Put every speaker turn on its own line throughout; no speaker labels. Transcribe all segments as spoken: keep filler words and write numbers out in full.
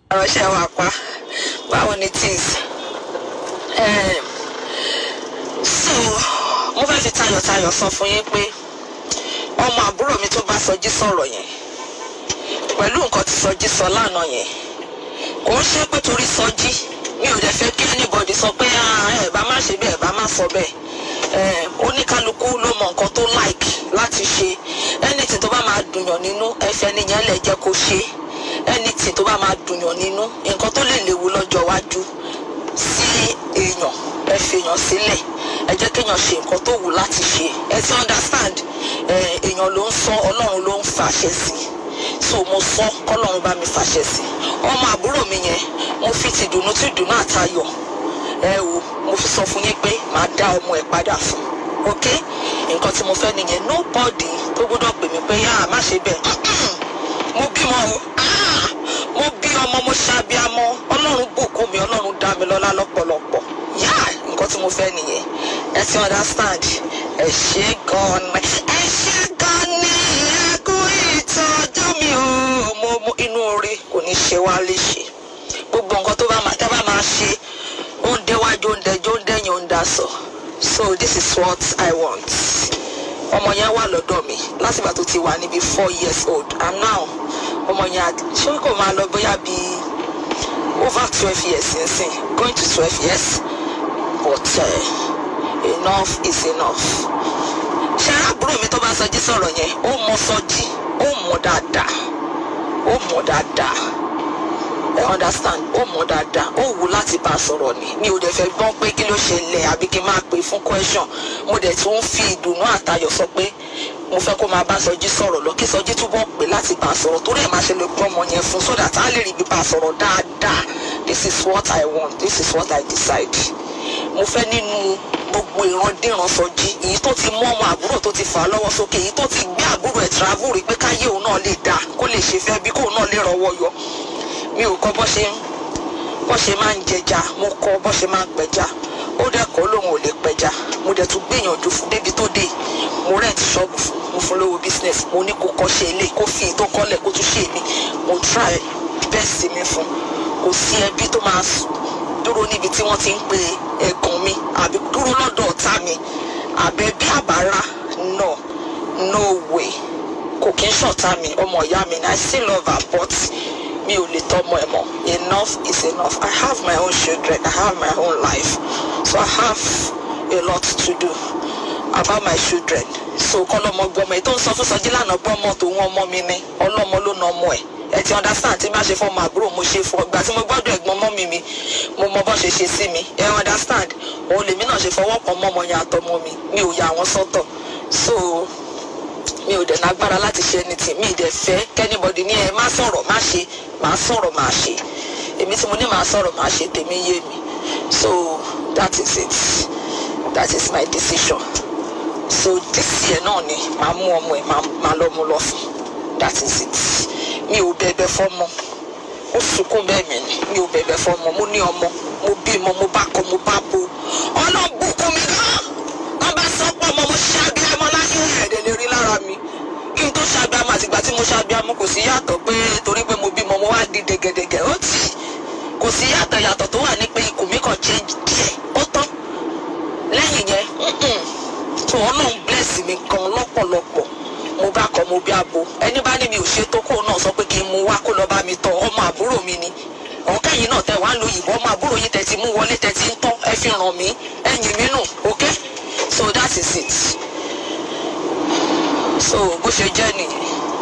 Ọ̀ṣẹ́ wa pa. Báwo ni things? Um, so, mo fẹ́ fi tayọ̀tayọ̀ sọ fún yín pé ọmọ àbúrò mi tó bá Sọjí sọ̀rọ̀ yẹn pẹ̀lú nǹkan tí Sọjí sọ lánàá yẹn kò ń ṣe pé torí Sọjí mi ò dẹ̀ fẹ́ kí anybody sọ pé ẹ bá má ṣe bẹ́ẹ̀ bá má sọ bẹ́ẹ̀ oníkálukú ló mọ nǹkan tó like láti ṣe anything tó bá máa dùnyàn nínú ẹfẹ́ nìyẹn lè jẹ́ kó ṣe anything tó bá máa dùnyàn nínú nǹkan tó lè léwu lọ́jọ́ iwájú sí èèyàn ẹ fèèyàn sílẹ̀ ẹ jẹ́ kéèyàn ṣe nǹkan tó wù láti ṣe ẹ ti understand èèyàn ló ń sọ Ọlọ́run ló ń fàṣẹ sí so mo sọ kọ́lọ́run bá mi fàṣẹ sí ọmọ àbúrò mi yẹn mo fi ti dùnú tí dùnú àtayọ̀ ẹ wò mo fi sọ fún yín pé màá dá ọmọ ẹ padà fún ok nǹkan tí mo fẹ́ nìyẹn nobody tó gbọ́dọ̀ pè mí pé yáà má ṣe bẹ́ẹ̀ mo bímọ o mo bí ọmọ mo ṣàbíamọ Ọlọ́run bùkún mi Ọlọ́run dá mi lọ́lá lọ́pọ̀lọpọ̀ yáà nǹkan tí mo fẹ́ nìyẹn ẹ ti understand ẹ ṣe gan ni ẹ ṣe gan ni ẹ kú ìtọ́jú mi o mo mo inú orí kò ní ṣe wá léṣe gbogbo nǹkan tó bá máa tẹ́ bá máa ṣe ó ń déwájú ó ń dẹjọ́ ó ń dẹ́yìn ó ń dasọ so this is what I want ọmọ yẹn wà lọ́dọ̀ mi láti ìgbà tó ti wà níbi four years old and now ọmọ yẹn ṣé kò máa lọ bóyá bíi over twelve years nsìn going to twelve years but uh, enough is enough ṣé àbúrò mi tó bá Sọjí sọ̀rọ̀ yẹn ó mọ Sọjí ó mọ dáadáa ó mọ dáadáa ẹ understand ó mọ dáadáa ó wù láti bá a sọ̀rọ̀ ni mi ò dẹ̀ fẹ́ gbọ́n pé kí ló ṣẹlẹ̀ àbí kí n máa pè fún question mo dẹ̀ tún fi ìdùnnú àtayọ̀ sọ pé mo fẹ́ kó máa bá Sọjí sọ̀rọ̀ lọ kí Sọjí túbọ̀ pè láti bá a sọ̀rọ̀ torí ẹ̀ máa ṣe lè gbọ́ ọmọ yẹn fún so that a lè rí bí bá a sọ̀rọ̀ dáadáa this is what I want this is what I decide mo fẹ́ nínú gbogbo ìrandíran Sọjí èyí tó ti mú ọmọ àbúrò tó ti fà á lọ́wọ́ sókè èyí tó ti gbé àbúrò ẹ̀ travel rí pé káyé òun náà lè dáa kó lè ṣe fẹ́ bí kóun náà lè rọwọ́ yọ mi ò kọ́ bọ́ ṣe bọ́ ṣe máa ń jẹja mo kọ́ bọ́ ṣe máa ń pẹja ó dẹ̀ kọ́ lóun ò lè pẹja mo dẹ̀ tún gbìyànjú fún débi tó dé mo rent ṣọ́ọ̀bù fún mo fún lówó business mo ní kó kọ́ ṣe ilé kó fi tó kọ́lẹ̀ kó tún ṣe mí mo try best mi fún kò sí ẹbí tó máa dúró níbi tí wọ́n ti ń pe ẹ̀gàn mi àbí dúró lọ́dọ̀ ọ̀tá mi àbẹ̀ bí àbára no no way kò kí ń ṣọ̀tá mi ọmọ ìyá mi I still love her but mi ò lè tọ́mọ ẹ̀ mọ́ enough is enough I have my own children I have my own life so I have a lot to do about my children so kọ́lọ́mọ gbọ́mọ ètò ń sọ fún Sọjí lánàá gbọ́mọ tó wọ́n ọmọ mi ní ọlọ́mọ ló na ọmọ ẹ̀ ẹ ti understand tí má ṣe fọ́ ọmọ àbúrò mo ṣe fọ́ ìgbà tí mo gbọ́dọ̀ ẹ̀gbọ́n mọ́ mi mi mo mọ bọ́ ṣe ṣe sí mi ẹ understand òun lèmi náà ṣe fọwọ́ kan mọ́ ọmọ yẹn àtọmọ mi mi ò yà wọ́n sọ́tọ̀ so mi ò dẹ̀ lágbára láti ṣe anything mi ì dẹ̀ fẹ́ kẹ́nìbọ̀dì ní ẹ má sọ̀rọ̀ má ṣe má sọ̀rọ̀ má ṣe èmi tí mo ní má sọ̀rọ̀ má ṣe tèmi yé mi so that is it that is my decision so this year náà ni màá mú ọmọ ẹ̀ máa lọ mú lọ fún that is it mi ò bẹ̀bẹ̀ fọ́mọ ó sunkún bẹ́ẹ̀ mi ni mi ò bẹ̀bẹ̀ fọ́mọ mo ní ọmọ mo bímọ mo bá kọ mo bá bo ọlọ́bùkún mi náà wọ́n bá sọ pé ọmọ mo ṣe abiyamọ láyé ẹ̀ẹ́dẹ̀ lè rí lára mi kí n tó ṣe abiyamọ àtìgbà tí mo ṣe abiyamọ kò sí yàtọ̀ pé torí pé mo bímọ mo wá di dẹ̀gẹ̀dẹ̀gẹ̀ ó tì kò sí yàtọ̀ yàtọ̀ tó wà ní pé ikùn mi kàn change díẹ̀ ó tán lẹ́yìn yẹn tó Ọlọ́run bless mi gan lọ́pọ̀lọpọ̀ mo bá kọ mo bí abo ẹni bá ní mi ò ṣe tó kó náà sọ pé kí n mú wá kó lọ bá mi tọ́ ọmọ àbúrò mi ni ọ̀kẹ́yìn náà tẹ̀ wá ń lo ìbò ọmọ àbúrò yìí tẹ̀ ti mú wọlé tẹ̀ ti ń tọ́ ẹ fi ràn mí ẹ̀yìn mi nù okay so that is it so bó ṣe jẹ́ nìyẹn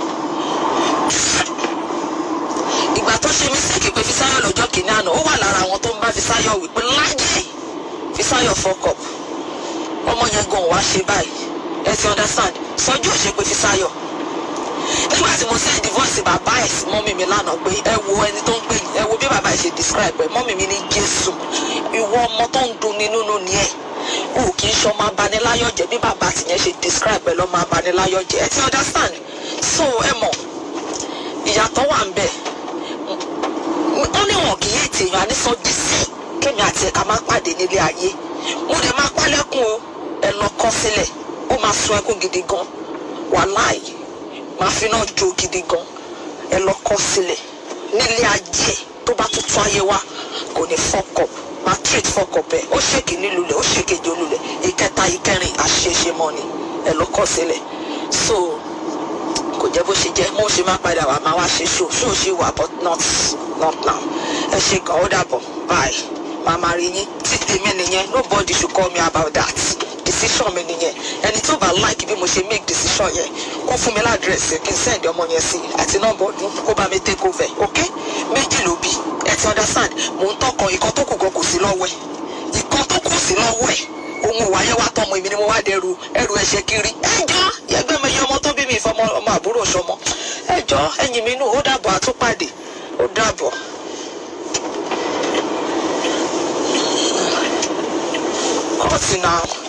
ìgbà tó ṣe mistake pé Fisáyọ̀ lọ́jọ́ kìíní àná ó wà lára àwọn tó ń bá Fisáyọ̀ wípé láyé Fisáyọ̀ fuck up ọmọ yẹn gan wá ṣe báyìí ẹ ti understand Sọjí ò ṣe pé Fisáyọ̀ nígbà tí mo send divorce bàbá ẹ̀ sí mọ́mì mi lánàá pé ẹ wo ẹni tó ń pè ẹ wo bí bàbá ẹ̀ ṣe describe ẹ mọ́mì mi ní Jésù ìwọ ọmọ tó ń dun nínú nínú ni ẹ o kì í ṣọmọ abaniláyọ̀jẹ́ bí bàbá tìyẹn ṣe describe ẹ lọ́mọ abaniláyọ̀jẹ́ ẹ ti understand so ẹ mọ̀ ìyàtọ̀ wà ń bẹ̀ wọ́n ní wọn kì í ètè èèyàn àní Sọjí sí kémi àti ẹ̀ka máa pàdé nílé ayé mo lè máa pálẹ́kùn o ẹ lọ kọ́ sílẹ̀ ó máa sun ẹkún gidi gan wàláì máa fi náà jó gidi gan ẹ lọ kọ́ sílẹ̀ nílé ajé tó bá tuntun ayé wa kò ní fuck up máa treat fuck up ẹ̀ ó ṣèkì nílùlẹ̀ ó ṣèkejì olùlẹ̀ ìkẹta ìkẹrin àṣeṣe mọ́ ni ẹ̀ ló kọ́ sílẹ̀ so kò jẹ́ bó ṣe jẹ́ mo ṣe máa padà wá máa wá ṣe ṣó ṣó ṣe wà but not not now ẹ ṣe gan ó dàbọ̀ bye màmá rí yín tí tèmi nìyẹn nobody should call me about that decision mi nìyẹn ẹni tó bá like bí mo ṣe make decision yẹn kó fún mi ládírẹ́sì kí n send ọmọ yẹn sí àti nọ́mbà ọdún kó bá mi take over ok méjì ló bí ẹ ti understand mò ń tọkàn ìkan tó kù gan kò sí lọ́wọ́ ẹ̀ ìkan tó kù sí lọ́wọ́ ẹ̀ ohun ìwáyé wa tọmọ èmi ni mo wá dẹrù ẹrù ẹ̀ṣẹ̀ kiri ẹjọ́ ẹgbẹ́ mi yọ ọmọ tó bí mi ìfọmọ ọmọ àbúrò ṣọmọ ẹjọ́ ẹ̀yìn mi nù ó dàbọ̀ àtúpàdé ó dàbọ̀. Cut now.